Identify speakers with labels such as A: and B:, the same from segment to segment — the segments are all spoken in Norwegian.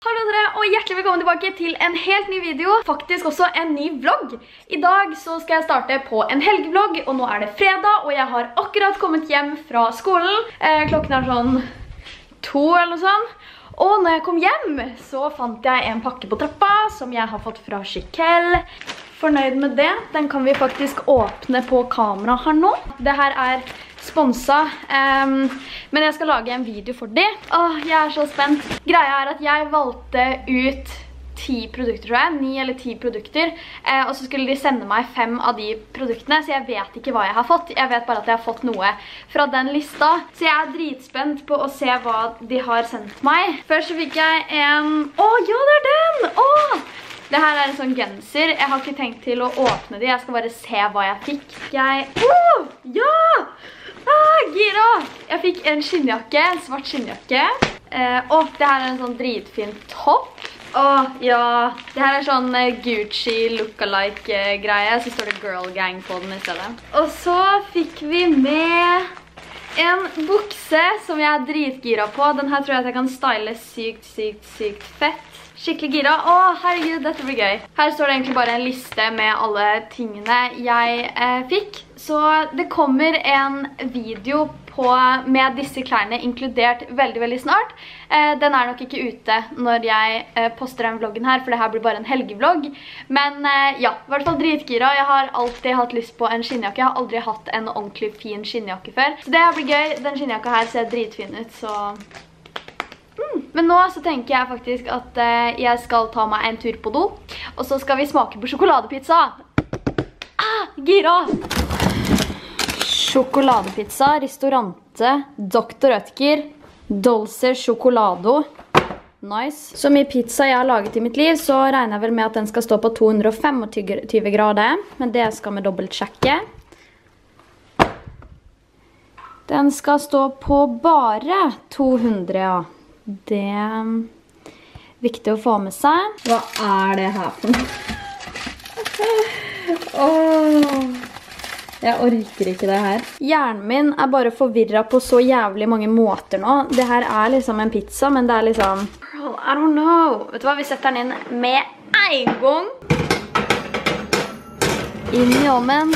A: Hallo dere, og hjertelig velkommen tilbake til en helt ny video, faktisk også en ny vlogg. I dag så skal jeg starte på en helgevlogg, og nå er det fredag, og jeg har akkurat kommet hjem fra skolen. Klokken er sånn 2 eller noe sånt. Og når jeg kom hjem, så fant jeg en pakke på trappa som jeg har fått fra Chiquelle. Fornøyd med det. Den kan vi faktisk åpne på kamera her nå. Det her er sponsa, men jeg skal lage en video for dem. Jeg er så spent. Greia er at jeg valgte ut 10 produkter, tror jeg. 9 eller 10 produkter. Og så skulle de sende meg 5 av de produktene, så jeg vet ikke hva jeg har fått. Jeg vet bare at jeg har fått noe fra den lista. Så jeg er dritspent på å se hva de har sendt meg. Først så fikk jeg en... ja, det er den! Det her er en sånn genser. Jeg har ikke tenkt til å åpne de. Jeg skal bare se hva jeg fikk. Ja! Gira! Jeg fikk en skinnjakke, en svart skinnjakke. Det her er en sånn dritfin topp. Ja, det her er sånn Gucci lookalike greie. Så står det Girl Gang på den i stedet. Og så fikk vi med en bukse som jeg er dritgira på. Den her tror jeg at jeg kan style sykt fett. Skikkelig gira. Herregud, dette blir gøy. Her står det egentlig bare en liste med alle tingene jeg fikk. Så det kommer en video med disse klærne inkludert veldig snart. Den er nok ikke ute når jeg poster den vloggen her, for det her blir bare en helgevlogg. Men ja, i hvert fall dritgira. Jeg har alltid hatt lyst på en skinnjakke. Jeg har aldri hatt en ordentlig fin skinnjakke før. Så det her blir gøy. Den skinnjakka her ser dritfin ut, så... Men nå så tenker jeg faktisk at jeg skal ta meg en tur på do, og så skal vi smake på sjokoladepizza. Gira! Sjokoladepizza, Ristorante, Dr. Oetker, Dolce Chocolado. Nice. Så mye pizza jeg har laget i mitt liv, så regner jeg vel med at den skal stå på 225 grader, men det skal vi dobbeltsjekke. Den skal stå på bare 200, ja. Det er viktig å få med seg. Hva er det her for noe? Jeg orker ikke det her. Hjernen min er bare forvirret på så jævlig mange måter nå. Det her er liksom en pizza, men det er liksom... Girl, I don't know. Vet du hva? Vi setter den inn med en gang. Inn i ovnen.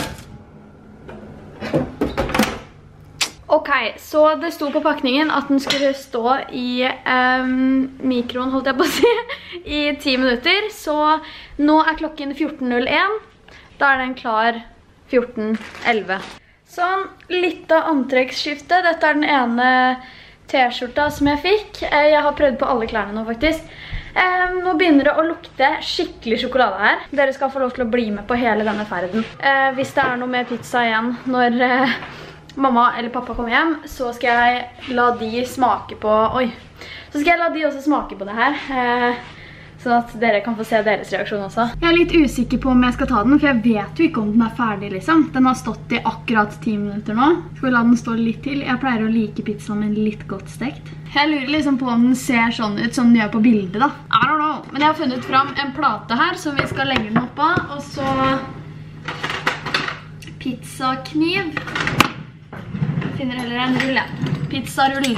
A: Ok, så det sto på pakningen at den skulle stå i mikroen, holdt jeg på å si, i 10 minutter. Så nå er klokken 14:01. Da er den klar 14:11. Sånn, litt av antrekksskifte. Dette er den ene t-skjorta som jeg fikk. Jeg har prøvd på alle klærne nå, faktisk. Nå begynner det å lukte skikkelig sjokolade her. Dere skal få lov til å bli med på hele denne ferden. Hvis det er noe mer pizza igjen når... mamma eller pappa kommer hjem, så skal jeg la de smake på... Så skal jeg la de også smake på det her. Sånn at dere kan få se deres reaksjon også. Jeg er litt usikker på om jeg skal ta den, for jeg vet jo ikke om den er ferdig, liksom. Den har stått i akkurat 10 minutter nå. Skal vi la den stå litt til? Jeg pleier å like pizzaen min litt godt stekt. Jeg lurer liksom på om den ser sånn ut som den gjør på bildet, da. I don't know. Men jeg har funnet fram en plate her, som vi skal legge den opp av. Og så... pizzakniv. Finner heller en rull, ja. Pizzarull.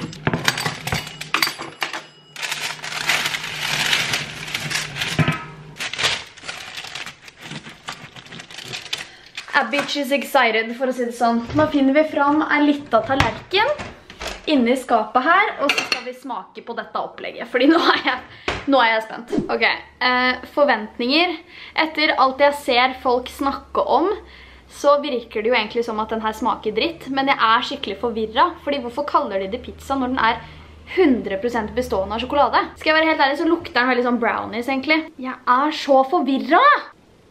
A: A bitch is excited, for å si det sånn. Nå finner vi fram en liten tallerken inne i skapet her, og så skal vi smake på dette opplegget, fordi nå er jeg spent. Ok, forventninger. Etter alt jeg ser folk snakke om, så virker det jo egentlig som at den her smaker dritt, men jeg er skikkelig forvirret, fordi hvorfor kaller de det pizza når den er 100% bestående av sjokolade? Skal jeg være helt ærlig, så lukter den veldig sånn brownies egentlig. Jeg er så forvirret!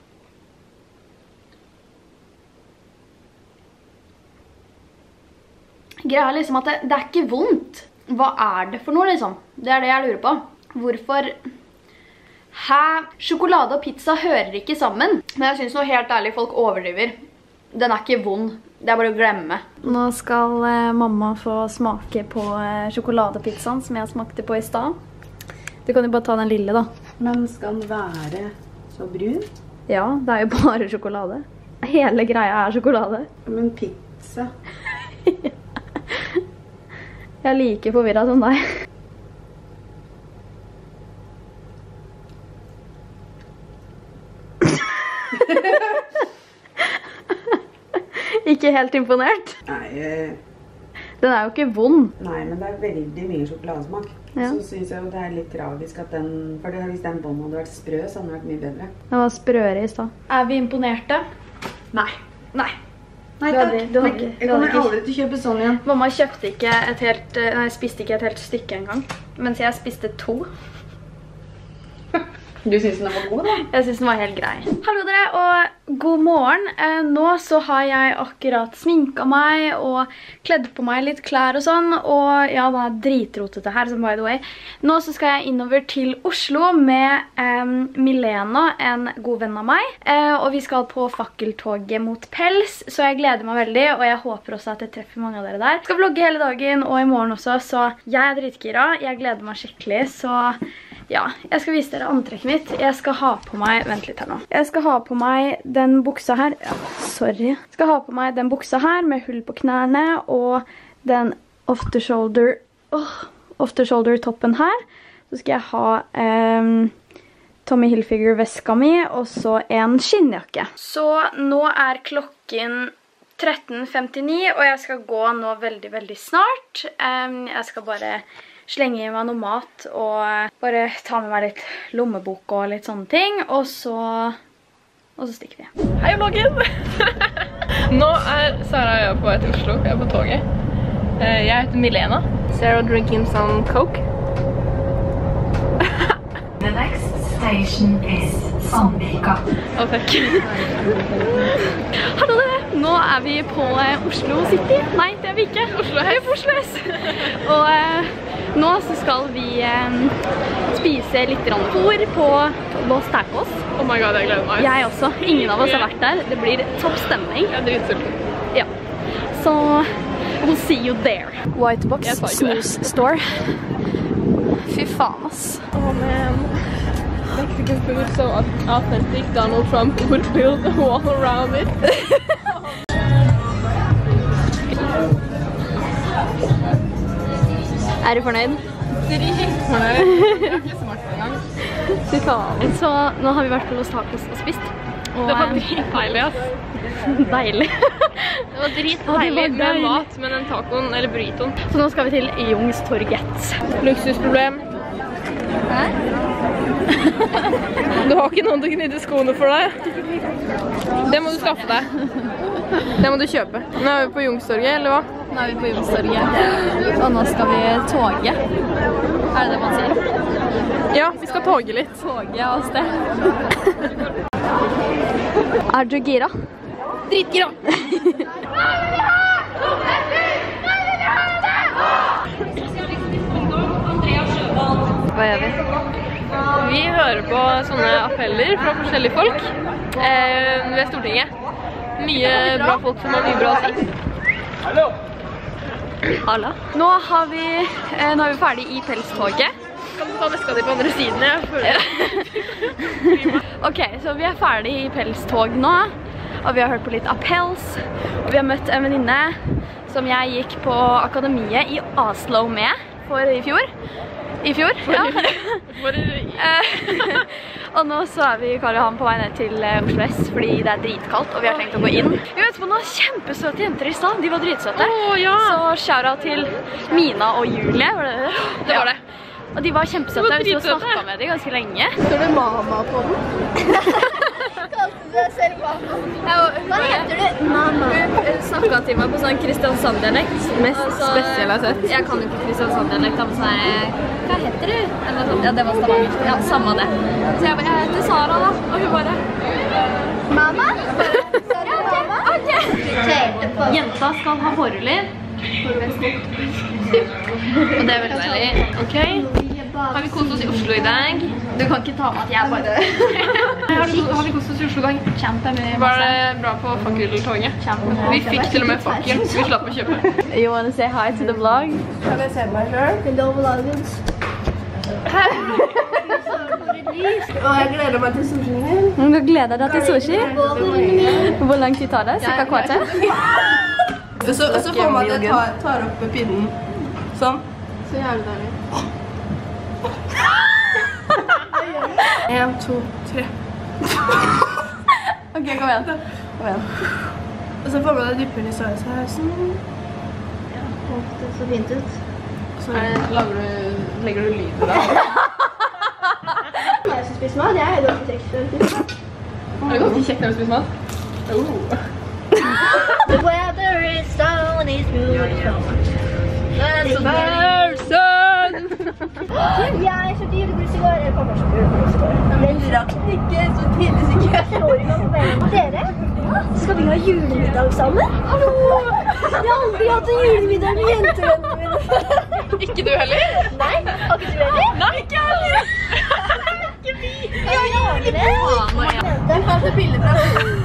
A: Greia er liksom at det er ikke vondt. Hva er det for noe liksom? Det er det jeg lurer på. Hvorfor... Sjokolade og pizza hører ikke sammen. Men jeg synes nå helt ærlig folk overdriver. Den er ikke vond. Det er bare å glemme. Nå skal mamma få smake på sjokoladepizzaen som jeg smakte på i sted. Du kan jo bare ta den lille da.
B: Men skal den være så brun?
A: Ja, det er jo bare sjokolade. Hele greia er sjokolade.
B: Men pizza?
A: Jeg er like forvirret som deg. Ikke helt imponert?
B: Nei,
A: Den er jo ikke vond.
B: nei, men det er veldig mye sjokoladesmak.
A: Ja.
B: Så synes jeg jo det er litt tragisk at den, for hvis den bånden hadde vært sprø, så hadde den vært mye bedre.
A: Den var sprøere i stad. Er vi imponerte?
B: Nei.
A: Nei.
B: Nei,
A: Du hadde-
B: takk.
A: du hadde-
B: Jeg
A: du hadde
B: kommer
A: ikke-
B: aldri til å kjøpe sånn igjen.
A: Mamma kjøpte ikke et helt, nei, spiste ikke et helt stykke engang, mens jeg spiste 2.
B: Du synes den var god, da?
A: Jeg synes den var helt grei. Hallo dere, og god morgen. Nå så har jeg akkurat sminket meg og kledd på meg litt klær og sånn, og ja, det er dritrotete her, som by the way. Nå så skal jeg innover til Oslo med Milena, en god venn av meg, og vi skal på fakkeltoget mot Pels, så jeg gleder meg veldig, og jeg håper også at jeg treffer mange av dere der. Jeg skal vlogge hele dagen og i morgen også, så jeg er dritgira. Jeg gleder meg skikkelig, så... Ja, jeg skal vise dere antrekket mitt. Jeg skal ha på meg, vent litt her nå. Jeg skal ha på meg den buksa her. Ja, sorry. Jeg skal ha på meg den buksa her med hull på knærne og den off-the-shoulder toppen her. Så skal jeg ha Tommy Hilfiger-veska mi og så en skinnjakke. Så nå er klokken 13:59, og jeg skal gå nå veldig, veldig snart. Jeg skal bare slenge i meg noe mat og bare ta med meg litt lommebok og litt sånne ting, og så stikker vi. Hei vloggen!
C: Nå er Sara og jeg på vei til Oslo. Jeg er på toget. Jeg heter Milena. Sarah drinking some coke.
D: The next station is Sandvika.
C: Å, takk.
A: Hallo dere! Nå er vi på Oslo City. Nei, det er vi ikke. Oslo S. På Oslo S. Og nå så skal vi spise litt fôr på Los Tacos.
C: Oh my god, jeg gleder meg.
A: Jeg også. Ingen av oss har vært der. Det blir topp stemning.
C: Jeg er dritsulten.
A: Ja. Så we'll see you there. White Box
C: Jeg sa ikke det.
A: Snooze Store. Fy faen, ass.
C: Oh man. Mexican food so authentic. Donald Trump would build a wall around it.
A: Er du fornøyd?
C: Dritfornøyd. Jeg har ikke smakt det engang.
A: Fy faen. Så nå har vi vært på Los Tacos og spist. Og,
C: Det var dritdeilig, ass.
A: deilig.
C: Det var dritdeilig med mat, med den tacoen, eller burritoen.
A: Så nå skal vi til Youngstorget.
C: Luksusproblem.
A: Hæ?
C: Du har ikke noen til å knytte skoene for deg. Det må du skaffe deg. Det må du kjøpe. Nå er vi på Youngstorget, eller hva?
A: Nå er vi på Youngstorget. Og nå skal vi toge. Er det det man sier?
C: Ja, vi skal toge litt.
A: Toge av sted. Er du gira?
C: Dritgira!
A: Hva gjør vi?
C: Vi hører på sånne appeller fra forskjellige folk ved Stortinget. Mye bra folk som har mye bra å si.
A: Hallo. Nå er vi ferdig i Pelstoget.
C: Kan du ta veska di på andre siden? Jeg føler
A: Ok, så vi er ferdig i Pelstog nå. Og vi har hørt på litt appells. Og vi har møtt en venninne som jeg gikk på akademiet i Oslo med i fjor. I fjor, ja. Og nå så er vi i Karl Johan på vei ned til Oslo S, fordi det er dritkaldt, og vi har tenkt å gå inn. Vi møtte på noen kjempesøte jenter i stad, de var dritsøte.
C: ja.
A: Så shoutout til Mina og Julie, var det det?
C: Det var det.
A: Og de var kjempesøte,
C: De var
A: vi har
C: dritsøte.
A: snakket med dem ganske lenge.
C: Står det mama på den?
A: Hva heter du? Mamma. Hun snakket til meg på sånn Kristiansand-dialekt.
C: Mest spesielle jeg har sett.
A: Jeg kan jo ikke Kristiansand-dialekt, da, men sånn, hva heter du? Eller sånn, ja, det var Stavanger. Ja, samme det. Så jeg bare, jeg heter Sara da, og hun bare... Mamma? Ja, ok. Jenta skal ha hårelyd. Og det er veldig deilig.
C: Ok. Har vi kost oss i Oslo i dag?
A: Du kan ikke ta med at jeg bare...
C: Har vi kost oss i Oslo i dag?
A: Kjempemye.
C: Var det bra på fakkeltoget? Vi fikk til og med fakkel. Vi slapp å kjøpe.
A: You want to say hi to the vlog?
C: Kan jeg se meg selv?
E: Hello vloggers. Og jeg gleder meg til sushien.
A: Du gleder deg til sushi? Hvor lang tid tar det? Cirka kvarter?
E: Så får man det tar opp pinnen. Sånn. Så jævlig dårlig.
C: 1, 2, 3.
A: Ok, kom igjen.
E: Og så får man det dyppen i soyasausen.
F: Ja, det så fint ut.
E: Så
C: Legger du lyd på det?
F: Når jeg skal spise mat, jeg er ganske kjekt.
C: Er det ganske kjekt når du spiser mat?
F: The weather is sun is beautiful. Jeg er så dyr, det blir sigar. Eller pappa er så dyr, det blir sigar. Men rakk ikke så tidlig sikkert. Jeg slår i gang med dere. Skal vi ha julemiddag sammen? Hallo! Jeg har aldri hatt en julemiddag med jentevennene mine.
C: Ikke du heller?
F: Nei, har ikke du heller?
C: Nei, ikke heller!
F: Ikke vi! Jeg lager det.
E: Den har det bildet fra.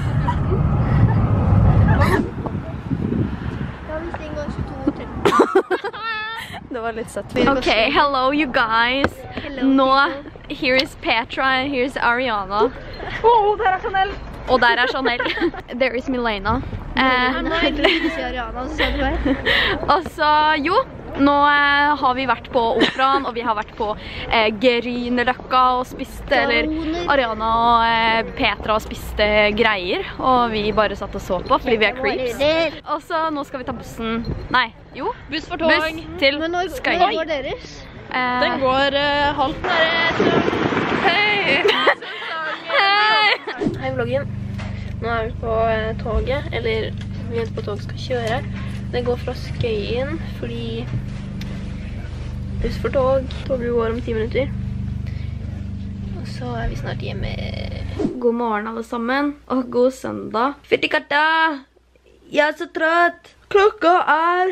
A: Det var litt søtt. Ok, hello you guys. Nå, here is Petra and here is Ariana.
F: Åh, der er Chanel.
A: Og der er Chanel. There is Milena.
F: Nå er det ikke si Ariana, så sa du bare.
A: Og så, jo, nå har vi vært på operaen, og vi har vært på Grünerløkka og spiste, eller Ariana og Petra spiste greier, og vi bare satt og så på, fordi vi er creeps. Og så nå skal vi ta bussen, nei, jo,
C: Buss for tog.
A: buss til Skøy.
F: Når går deres?
C: Den går halvt nære.
A: Hei! Hei!
C: Hei vloggen. Nå er vi på toget, eller vi venter på at toget skal kjøre. Det går fra Skøyen, fordi buss for tog. Toget går om 10 minutter. Og så er vi snart hjemme.
A: God morgen alle sammen, og god søndag. Fytti katta! Jeg er så trøtt. Klokka er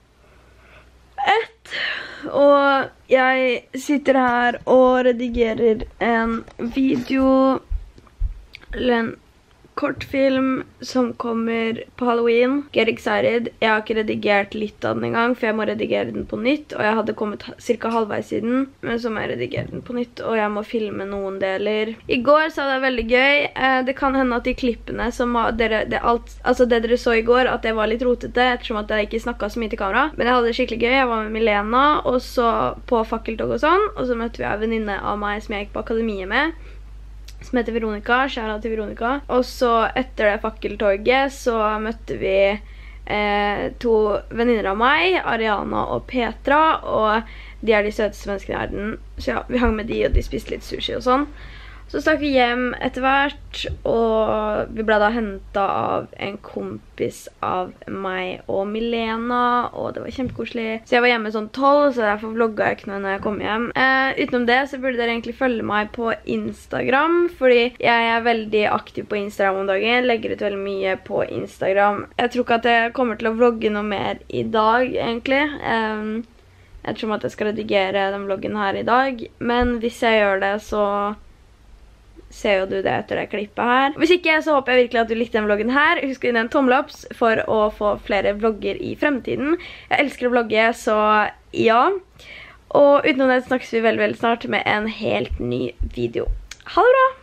A: 1, og jeg sitter her og redigerer en video, eller en kortfilm som kommer på Halloween. Get excited. Jeg har ikke redigert litt av den en gang, for jeg må redigere den på nytt, og jeg hadde kommet cirka halvveis i den, men så må jeg redigere den på nytt, og jeg må filme noen deler. I går så var det veldig gøy. Det kan hende at de klippene som det dere så i går, at det var litt rotete, ettersom at jeg ikke snakket så mye til kamera. Men jeg hadde det skikkelig gøy. Jeg var med Milena, og så på fakkeltog og sånn, og så møtte vi en venninne av meg som jeg gikk på akademiet med, som heter Veronica, kjære til Veronica. Og så etter det fakkeltorget så møtte vi 2 venninner av meg, Ariana og Petra, og de er de søteste menneskene i verden. Så ja, vi hang med de, og de spiste litt sushi og sånn. Så stakk vi hjem etter hvert, og vi ble da hentet av en kompis av meg og Milena, og det var kjempekoselig. Så jeg var hjemme sånn 12, så derfor vlogget jeg ikke noe når jeg kom hjem. Utenom det så burde dere egentlig følge meg på Instagram, fordi jeg er veldig aktiv på Instagram om dagen, legger ut veldig mye på Instagram. Jeg tror ikke at jeg kommer til å vlogge noe mer i dag, egentlig. Jeg tror at jeg skal redigere den vloggen her i dag, men hvis jeg gjør det, så ser jo du det etter det klippet her. Hvis ikke, så håper jeg virkelig at du likte den vloggen her. Husk å gi den en tommel opp for å få flere vlogger i fremtiden. Jeg elsker å vlogge, så ja. Og utenom det snakkes vi veldig, veldig snart med en helt ny video. Ha det bra!